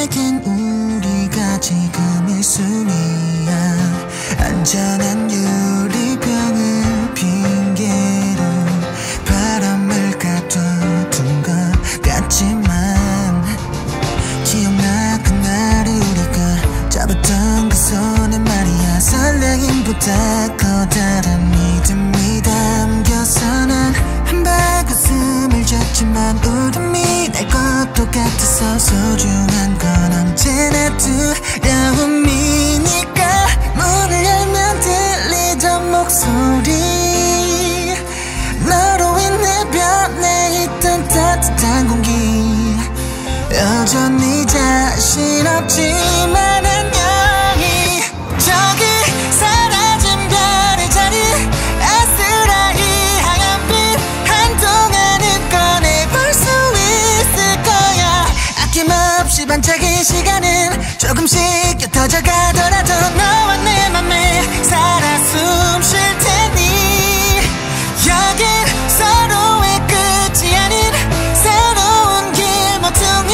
내겐 우리가 지금의 순이야. 안전한 유리병을 핑계로 바람을 가둬둔 것 같지만 기억나 그날 우리가 잡았던 그 손에 말이야. 설레임보다 커다란 믿음이 담겨서 난 한 발 웃음을 줬지만 울음이 날 것도 같아서 소중한 건 언제나 두려움이니까. 문을 열면 들리던 목소리, 너로 인해 변해 있던 따뜻한 공기. 여전히 자신 없지만 안녕히 저기 사라진 별의 자리, 아스라이 하얀 빛 한동안은 꺼내볼 수 있을 거야. 아낌없이 반짝인 시간은 조금씩 옅어져 가더라도 너와 내 맘에 살아 숨 쉴 테니. 여긴 서로의 끝이 아닌 새로운 길모퉁이.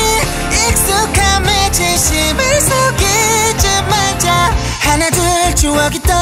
익숙함에 진심을 속이지 말자. 하나 둘 추억이 떠